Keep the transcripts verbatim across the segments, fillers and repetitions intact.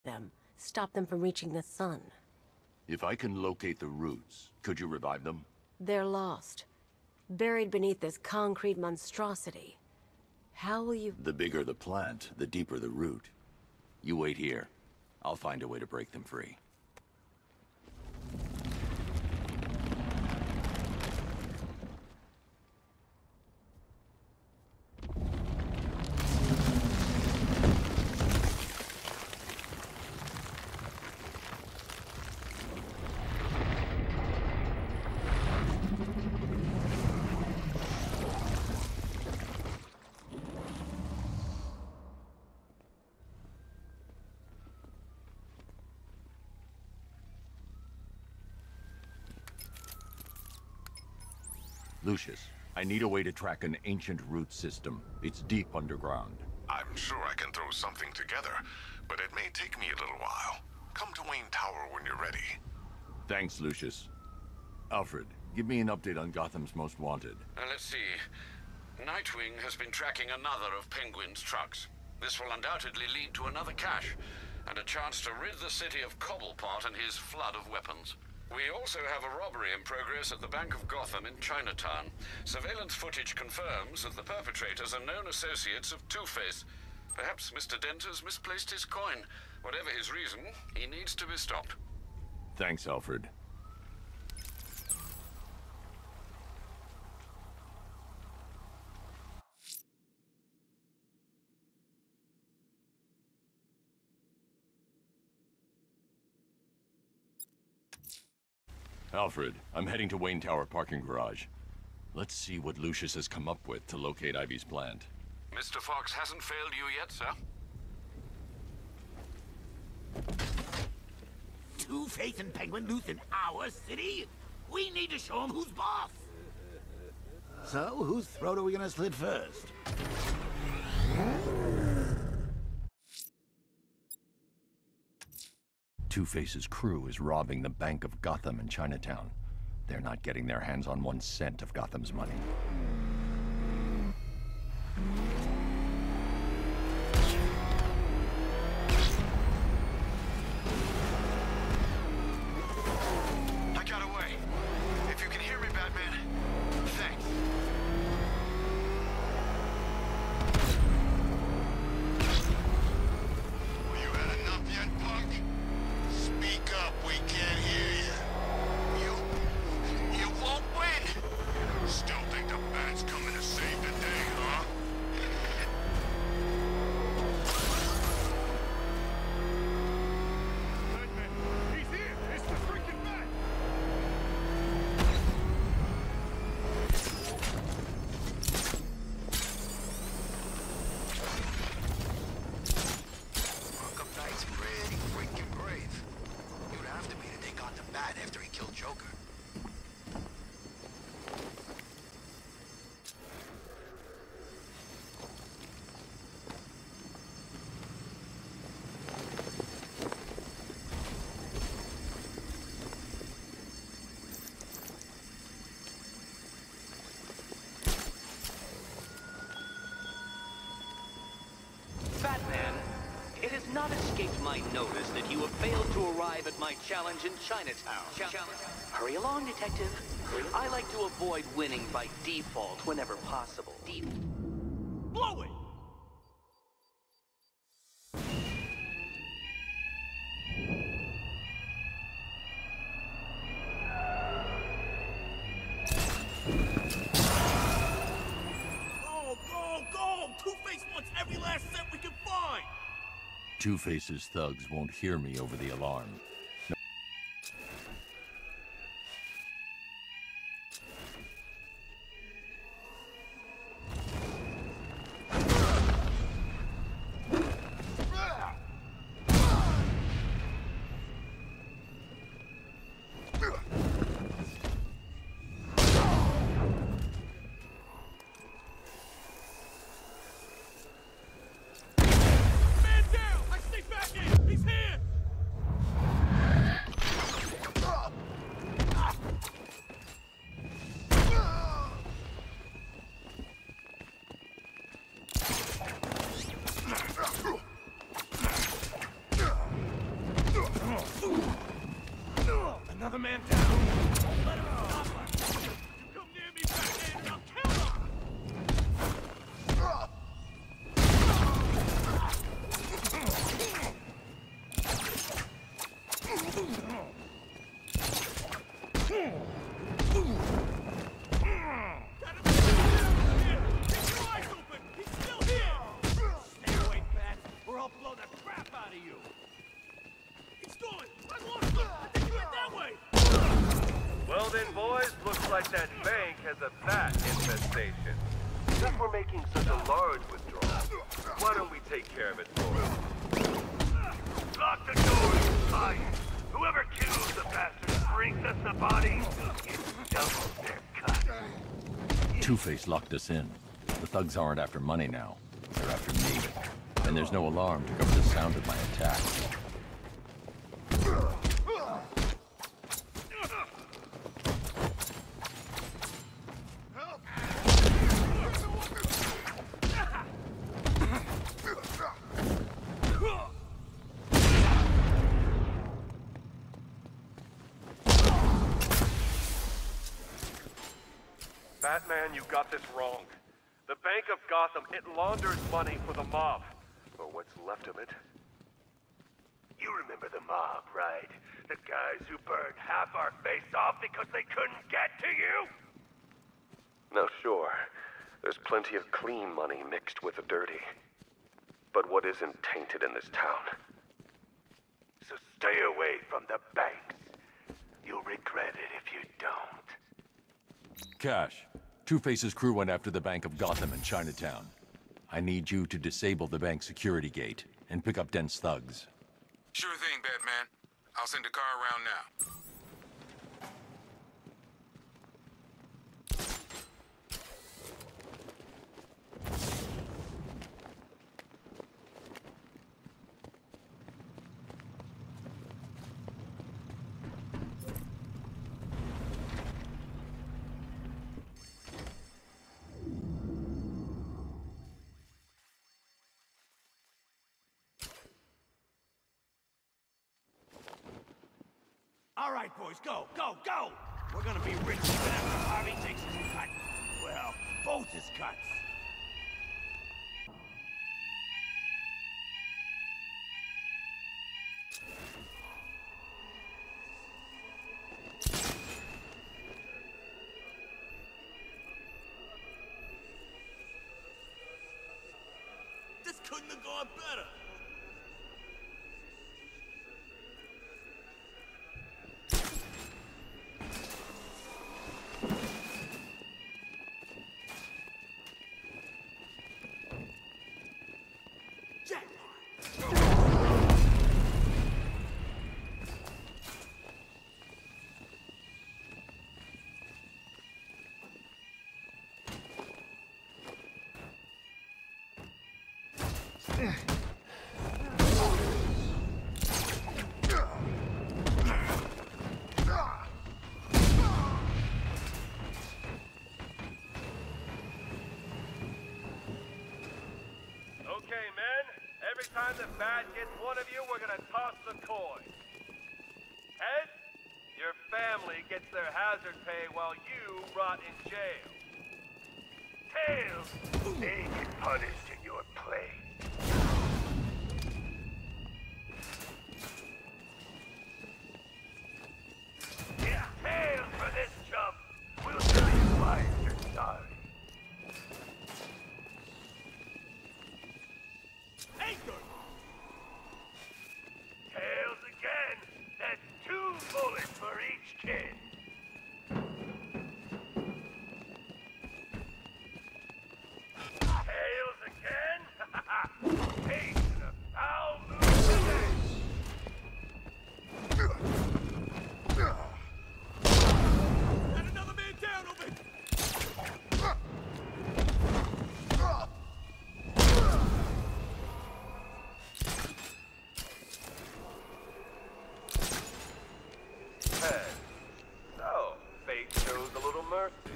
them, stop them from reaching the sun. If I can locate the roots, could you revive them? They're lost, buried beneath this concrete monstrosity. How will you... The bigger the plant, the deeper the root. You wait here. I'll find a way to break them free. Lucius, I need a way to track an ancient root system. It's deep underground. I'm sure I can throw something together, but it may take me a little while. Come to Wayne Tower when you're ready. Thanks, Lucius. Alfred, give me an update on Gotham's Most Wanted. Uh, let's see. Nightwing has been tracking another of Penguin's trucks. This will undoubtedly lead to another cache, and a chance to rid the city of Cobblepot and his flood of weapons. We also have a robbery in progress at the Bank of Gotham in Chinatown. Surveillance footage confirms that the perpetrators are known associates of Two-Face. Perhaps Mister Dent has misplaced his coin. Whatever his reason, he needs to be stopped. Thanks, Alfred. Alfred, I'm heading to Wayne Tower parking garage. Let's see what Lucius has come up with to locate Ivy's plant. Mister Fox hasn't failed you yet, sir? Two-Face and Penguin loose in our city? We need to show them who's boss. So, whose throat are we gonna slit first? Two-Face's crew is robbing the Bank of Gotham in Chinatown. They're not getting their hands on one cent of Gotham's money. I got away. If you can hear me, Batman, thanks. Well, you had enough yet, punk? Speak up, we can't hear you. You... you won't win! Still think the Bat's coming to save the day, huh? Batman, he's here! It's the freaking Bat! Arkham Knight's pretty freaking brave. You'd have to be to take on the Bat after he killed Joker. Batman, it has not escaped my notice that you have failed to arrive at my challenge in Chinatown. Ch Hurry along, Detective. I like to avoid winning by default whenever possible. De Blow it! Go, go, go! Two-Face wants every last cent we can find! Two-Face's thugs won't hear me over the alarm. Man down! I stay back in! He's here! Another man down. Let him stop us. You come near me, Batman, and I'll kill him! Well then, boys, looks like that bank has a bat infestation. Since we're making such a large withdrawal, why don't we take care of it for us? Lock the doors, fine. Whoever kills the bastard brings us the body. It's double their cut. Two-Face locked us in. The thugs aren't after money now. They're after me. And there's no alarm to cover the sound of my attack. Batman, you got this wrong. The Bank of Gotham, it launders money for the mob. Or what's left of it. You remember the mob, right? The guys who burned half our face off because they couldn't get to you? Now sure, there's plenty of clean money mixed with the dirty. But what isn't tainted in this town? So stay away from the banks. You'll regret it if you don't. Cash, Two-Face's crew went after the Bank of Gotham in Chinatown. I need you to disable the bank security gate and pick up Dent's thugs. Sure thing, Batman. I'll send a car around now. All right, boys, go, go, go! We're gonna be rich even after Harvey takes his cut. Well, both his cuts. This couldn't have gone better. Okay, men. Every time the bat gets one of you, we're gonna toss the coin. Heads, your family gets their hazard pay while you rot in jail. Tails, they get punished in your place. Yeah, tails for this chump. We'll tell you why you're sorry. Anchor! Tails again! That's two bullets for each kid! Tails again? Tails in a foul mood today! And another man down over here! So, fate shows a little mercy.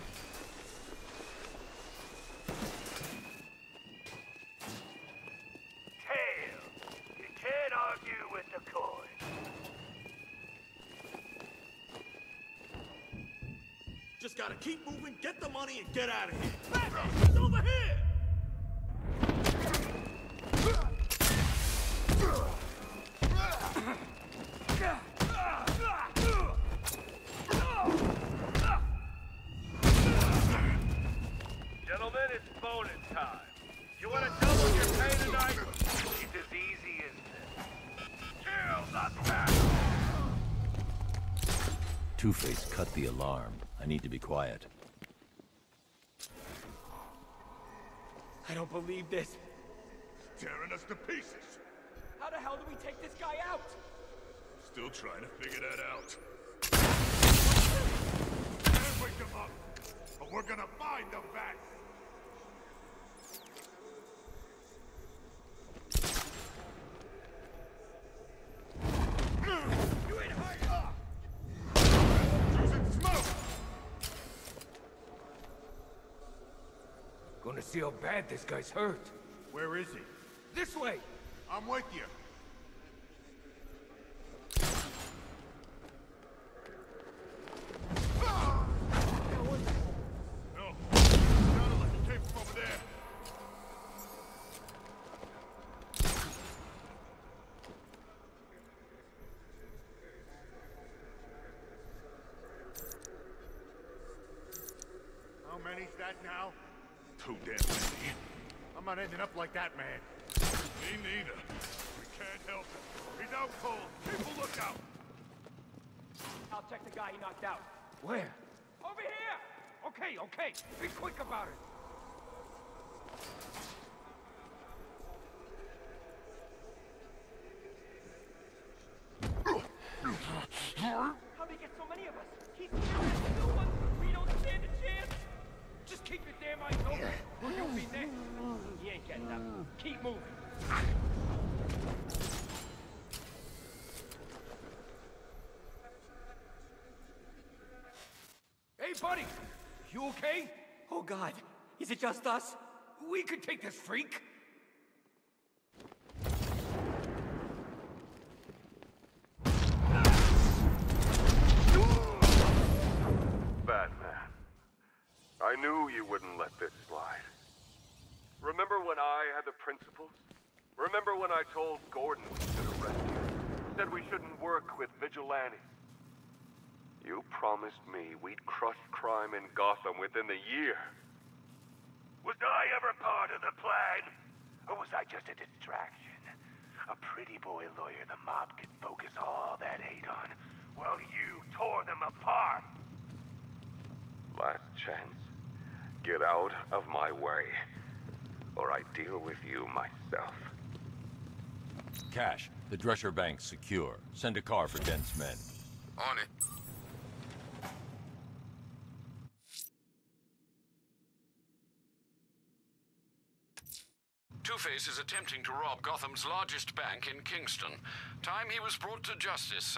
Tails, you can't argue with the coin. Just gotta keep moving, get the money, and get out of here. Batman, he's over here! Gentlemen, it's bonus time. You want to double your pay tonight? It's as easy as this. Kill the bastard! Two-Face cut the alarm. I need to be quiet. I don't believe this. Tearing us to pieces. How the hell do we take this guy out? Still trying to figure that out. Can't wake them up, but we're gonna find them back. You ain't hurt! Using smoke. Gonna see how bad this guy's hurt. Where is he? This way! I'm with you. No, sounded like it came from over there. How many's that now? Too damn many. I'm not ending up like that man. Me neither. We can't help him. He's out cold. Keep a lookout. I'll check the guy he knocked out. Where? Over here! Okay, okay. Be quick about it. How'd he get so many of us? He's no one. We don't stand a chance. Just keep your damn eyes open, or you'll be next. He ain't getting up. Keep moving. Hey, buddy! You okay? Oh, God. Is it just us? We could take this freak. Batman, I knew you wouldn't let this slide. Remember when I had the principles? Remember when I told Gordon we should arrest you? Said we shouldn't work with vigilantes? You promised me we'd crush crime in Gotham within a year. Was I ever part of the plan? Or was I just a distraction? A pretty boy lawyer the mob could focus all that hate on, while you tore them apart. Last chance. Get out of my way, or I deal with you myself. Cash, the Drescher Bank's secure. Send a car for Dent's men. On it. Two-Face is attempting to rob Gotham's largest bank in Kingston. Time he was brought to justice, sir.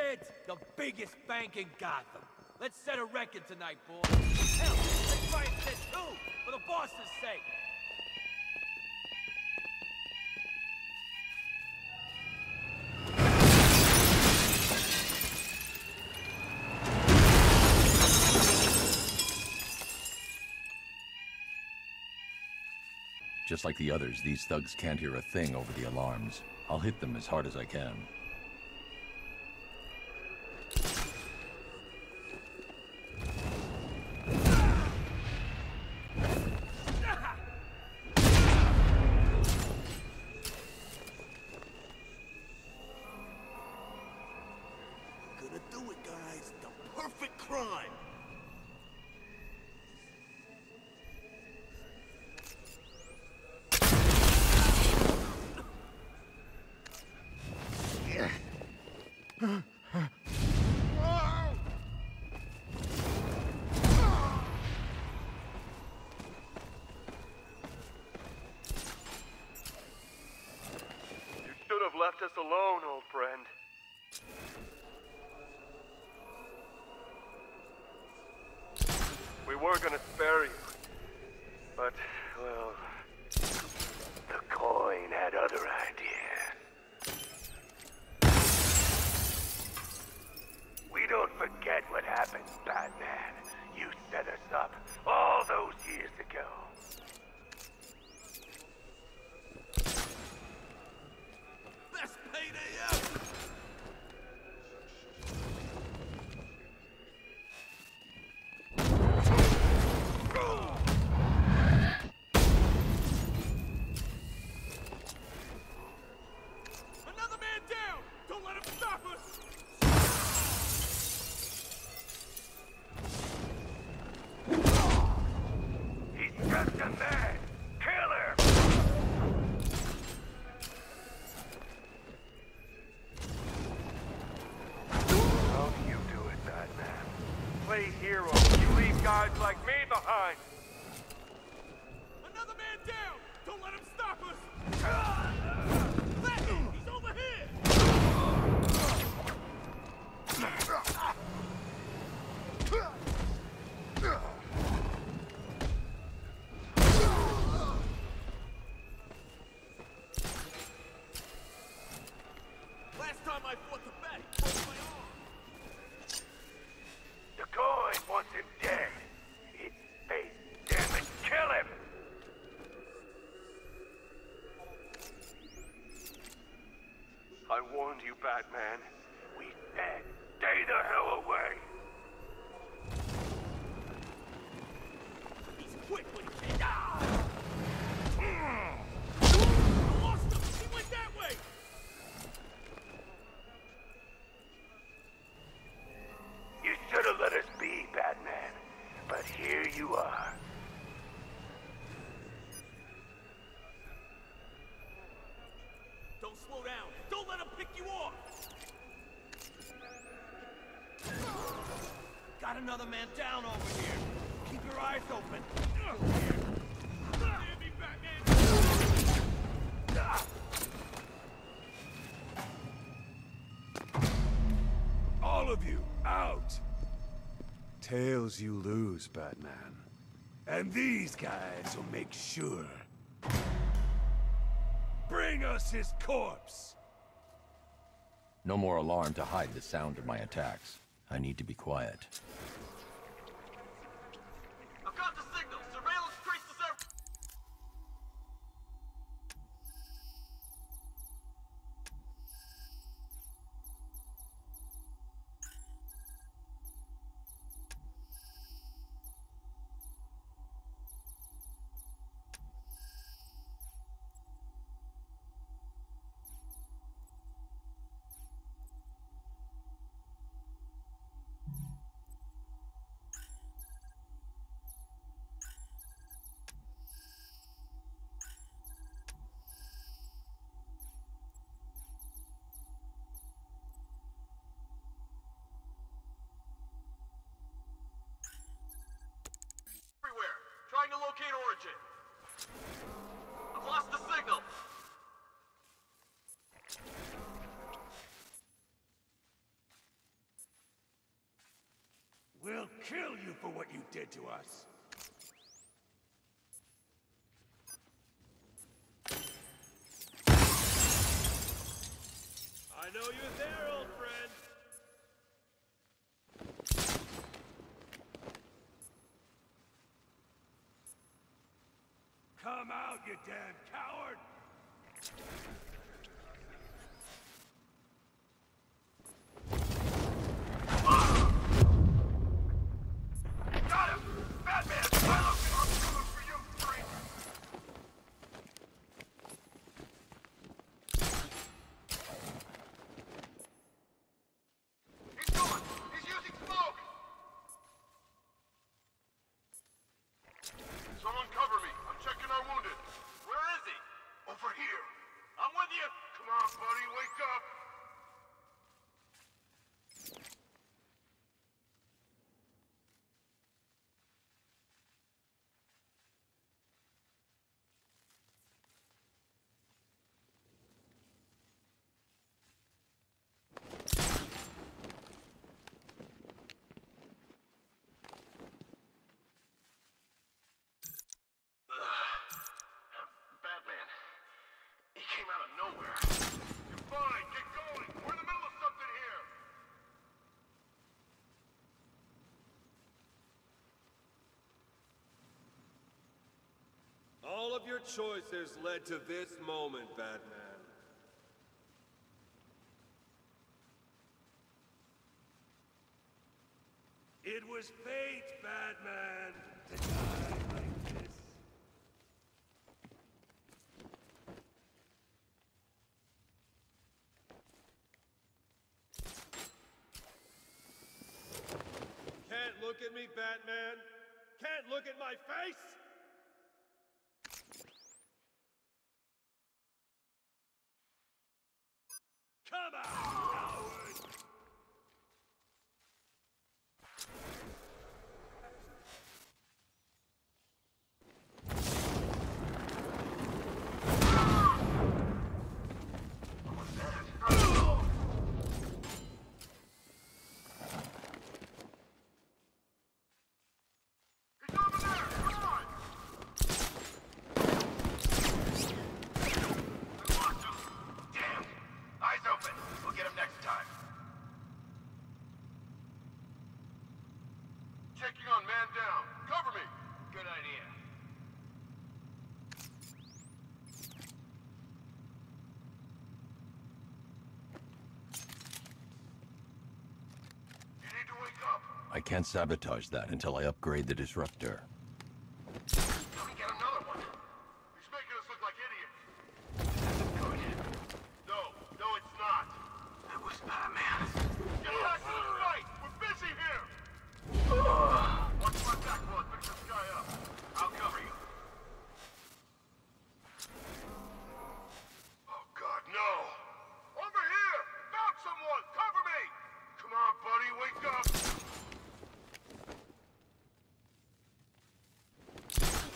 Ed, the biggest bank in Gotham. Let's set a record tonight, boys. Hell, let's try and set two, for the boss's sake. Just like the others, these thugs can't hear a thing over the alarms. I'll hit them as hard as I can. Gonna do it, guys. The perfect crime. Left us alone, old friend. We were gonna spare you, but, well, The coin had other ideas. We don't forget what happened, Batman. You set us up all those years ago. Best payday ever! Another man down! Don't let him stop us! He's just a man. Kill him! how do you do it, Batman? Play hero. You leave guys like me behind. Another man down! Don't let him stop us! Batman, he's over here! Last time I fought the bat, he broke my arm. The coin wants him dead. It's fate. Damn it, kill him! I warned you, Batman. We said, stay the hell away! He's quick when he can. Ah! I lost him! He went that way! You should have let us be, Batman. But here you are. Don't slow down! Don't let him pick you off! Got another man down over here. Keep your eyes open. Damn me, Batman! All of you, out! Tails you lose, Batman. And these guys will make sure. Bring us his corpse! No more alarm to hide the sound of my attacks. I need to be quiet. I've got the signal! Surveillance traces every... We'll kill you for what you did to us. I know you're there, old friend. Come out, you damn coward! Got him! Batman! Silo! I'm coming for you, freak! He's going! He's using smoke! Someone cover me! I'm checking our wounded. Where is he? Over here. I'm with you! Come on, buddy, wake up! Batman. He came out of nowhere. You're fine. Get going. We're in the middle of something here. All of your choices led to this moment, Batman. It was fate, Batman, to die like this. Can't look at me, Batman. Can't look at my face. Come out, coward! He's over there! Come on! I lost him! Damn! Eyes open! We'll get him next time. Checking on man down. Cover me! Good idea. You need to wake up. I can't sabotage that until I upgrade the disruptor. Let me get another one. He's making us look like idiots. That's good. No, no, it's not. It was Batman. Get back to the fight! We're busy here! Watch my back while I pick this guy up. I'll cover you. Oh, God, no! Over here! Found someone! Cover me! Come on, buddy, wake up!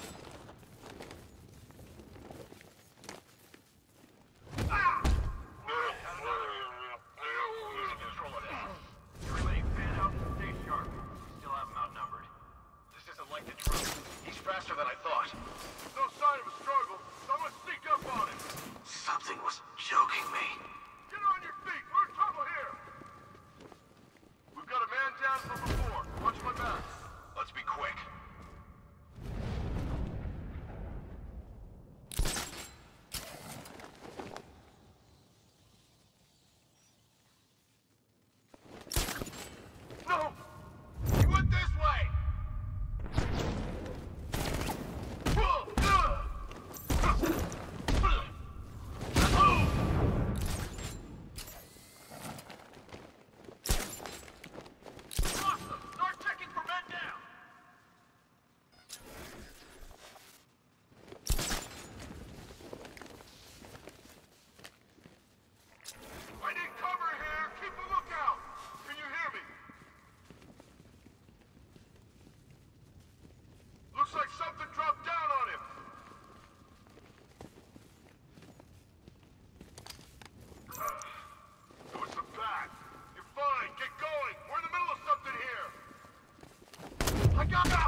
I got him!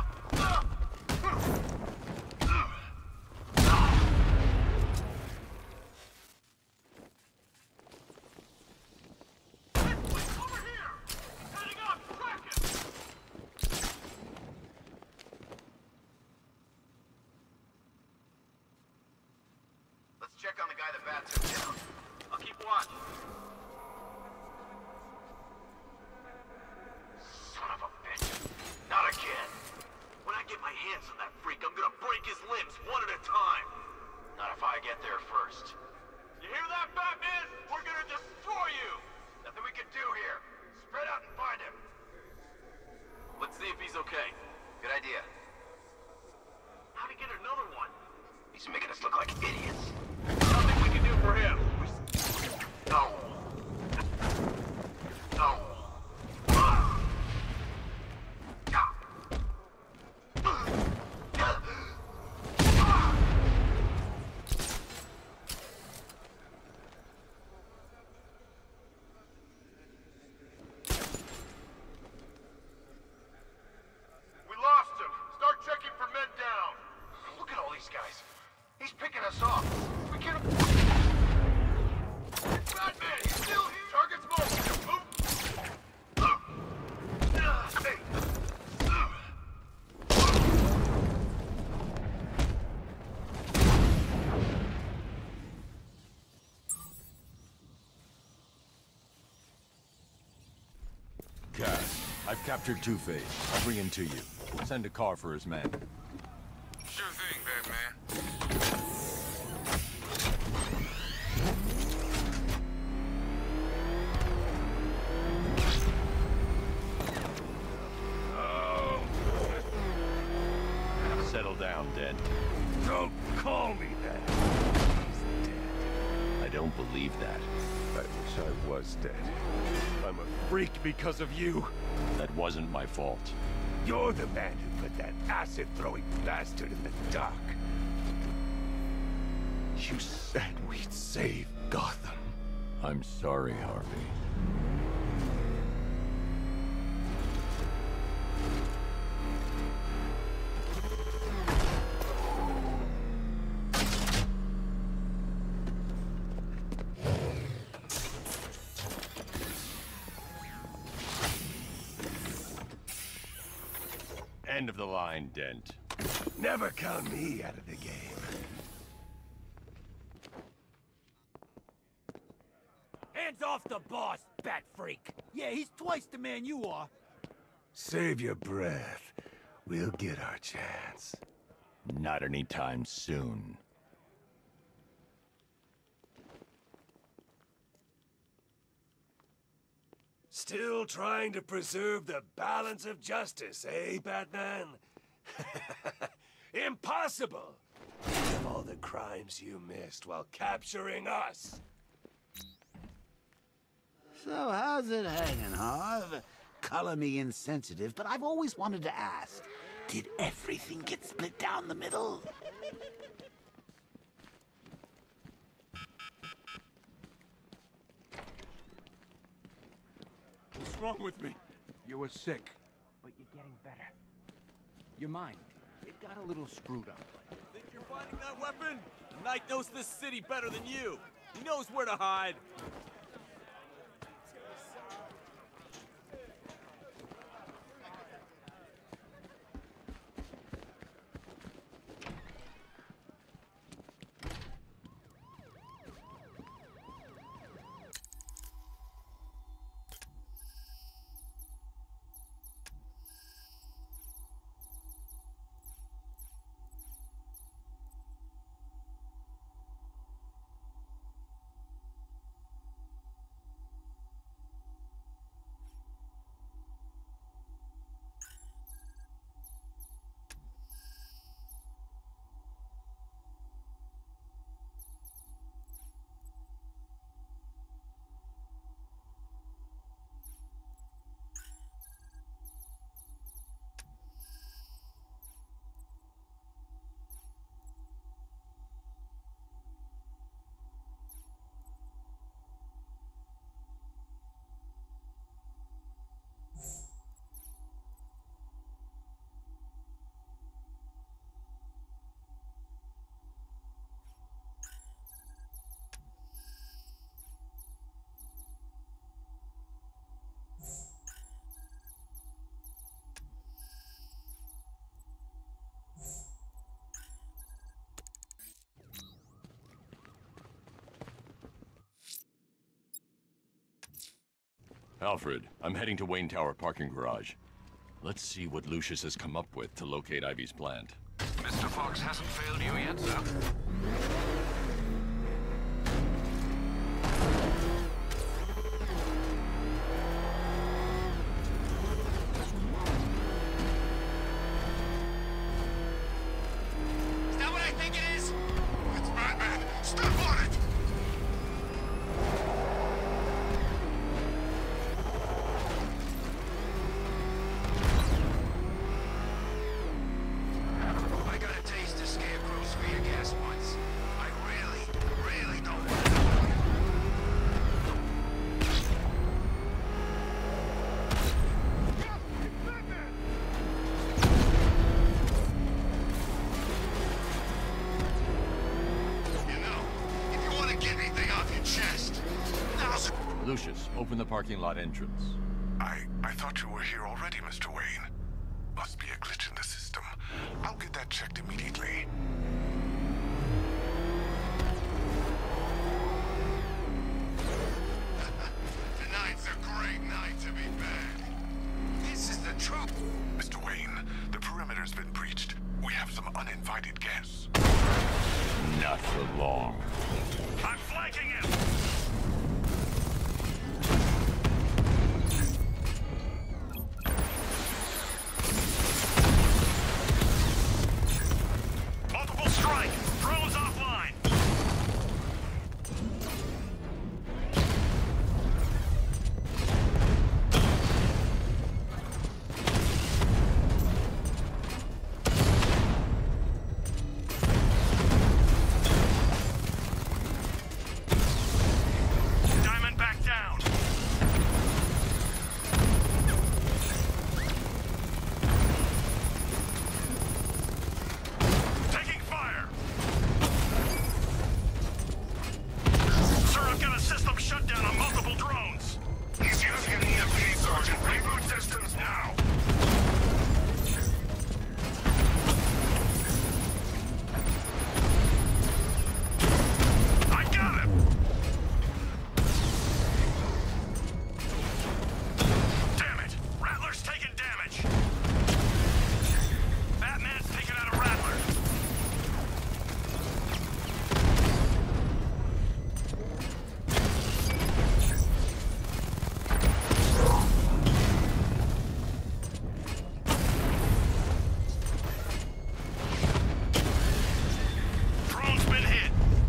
Let's check on the guy the bat took down. I'll keep watch. Son of a bitch. Not again. When I get my hands on that freak, I'm gonna break his limbs one at a time. Not if I get there first. You hear that, Batman? We're gonna destroy you! Nothing we can do here. Spread out and find him. Let's see if he's okay. Good idea. How'd he get another one? He's making us look like idiots. Nothing we can do for him. No. No. Ah. Ah. We lost him. Start checking for men down. Look at all these guys. He's picking us off. We can't... It's Batman! He's still here! Target's moving! Move! Hey! Cash, I've captured Two-Face. I'll bring him to you. Send a car for his man. Sure thing, Batman. Settle down, Dent. Don't call me that. He's dead. I don't believe that. I wish I was dead. I'm a freak because of you. That wasn't my fault. You're the man who put that acid-throwing bastard in the dock. You said we'd save Gotham. I'm sorry, Harvey. End of the line, Dent. Never count me out of the game. Hands off the boss, bat freak! Yeah, he's twice the man you are. Save your breath. We'll get our chance. Not anytime soon. Still trying to preserve the balance of justice, eh, Batman? Impossible! Of all the crimes you missed while capturing us. So how's it hanging, Harv? Color me insensitive, but I've always wanted to ask. Did everything get split down the middle? What's wrong with me? You were sick, but you're getting better. Your mind, it got a little screwed up. Think you're finding that weapon? The Knight knows this city better than you. He knows where to hide. Alfred, I'm heading to Wayne Tower parking garage. Let's see what Lucius has come up with to locate Ivy's plant. Mister Fox hasn't failed you yet, sir. Is that what I think it is? It's Batman! Step on it! I got a taste of Scarecrow's spear gas once. I really, really don't want to. You know, if you want to get anything off your chest, now's the... Lucius, open the parking lot entrance. I... I thought you were here already, Mister Wayne. Must be a glitch in the system. I'll get that checked immediately. Tonight's a great night to be bad. This is the truth. Mister Wayne, the perimeter's been breached. We have some uninvited guests. Not for long. I'm flanking him! Multiple strike! Drones offline! Diamond back down! Taking fire! Sir, I've got a system shutdown on multiple drones! He's using an E M P, Sergeant. Reboot systems now! I got him! Damn it! Rattler's taking damage! Batman's taking out a Rattler! Drone's been hit!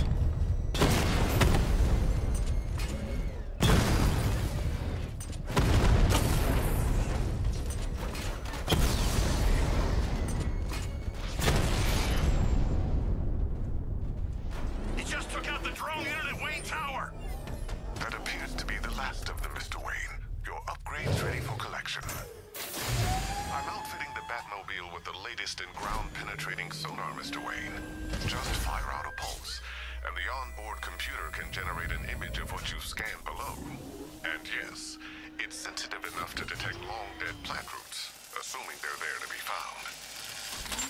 He just took out the drone unit at Wayne Tower! That appears to be the last of them, Mister Wayne. Your upgrade's ready for collection. I'm outfitting the Batmobile with the latest in ground-penetrating sonar, Mister Wayne. Just fire out a pulse, and the onboard computer can generate an image of what you've scanned below. And yes, it's sensitive enough to detect long-dead plant roots, assuming they're there to be found.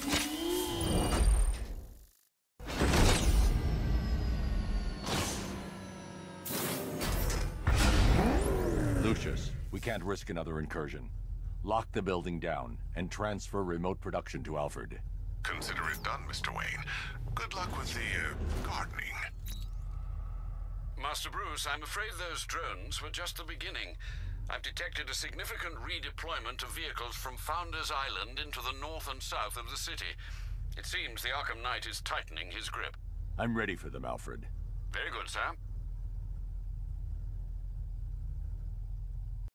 Lucius, we can't risk another incursion. Lock the building down and transfer remote production to Alfred. Consider it done, Mister Wayne. Good luck with the, uh, gardening. Master Bruce, I'm afraid those drones were just the beginning. I've detected a significant redeployment of vehicles from Founders Island into the north and south of the city. It seems the Arkham Knight is tightening his grip. I'm ready for them, Alfred. Very good, sir.